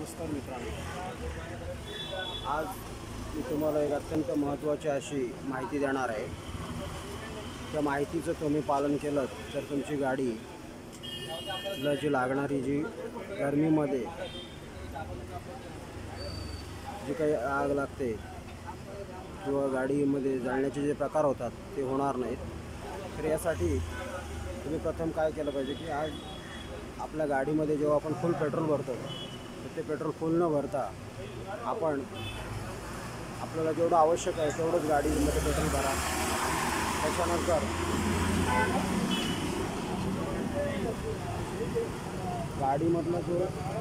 नमस्कार मित्रांनो, आज मी तुम्हाला एक अत्यंत महत्त्वाची अशी माहिती देणार आहे। त्या माहितीचं तुम्ही पालन केलं तर तुमची गाडीला जी लागणारी जी गरमीमध्ये जी काही आग लागते किंवा गाडीमध्ये जळण्याचे जे प्रकार होतात ते होणार नाहीत। तर यासाठी तुम्ही प्रथम काय केलं पाहिजे की आज आपल्या गाडीमध्ये जेव्हा आपण फुल पेट्रोल भरतो तर ते पेट्रोल फुल न भरता आपण आपल्याला जेवढं आवश्यक आहे तेवढंच गाडीमध्ये पेट्रोल भरा। त्याच्यानंतर गाडीमधला जो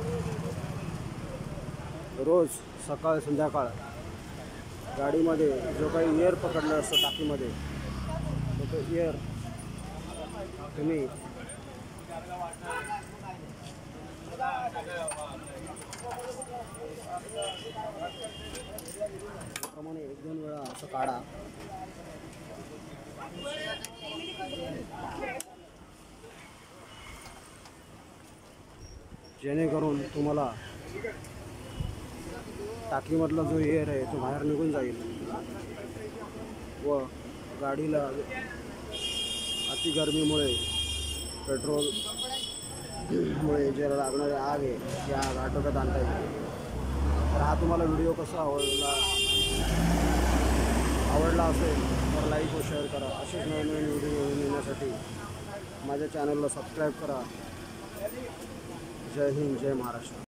रोज सकाळ संध्याकाळ गाडीमध्ये जो काही एअर पकडलं असतं टाकीमध्ये तो एअर तुम्ही प्रमाणे 1-2 वेळा असं काढा। जेणेकरून तुम्हाला टाकीमधला जो एअर आहे तो बाहेर निघून जाईल व गाडीला अति गरमीमुळे पेट्रोलमुळे जे लागणारी आग आहे ती आग आटोक्यात आणता येईल। तर हा तुम्हाला व्हिडिओ कसा आवडला असेल तर लाईक व शेअर करा। असेच नवीन व्हिडिओ येण्यासाठी माझ्या चॅनलला सबस्क्राईब करा। जय हिंद, जय महाराष्ट्र।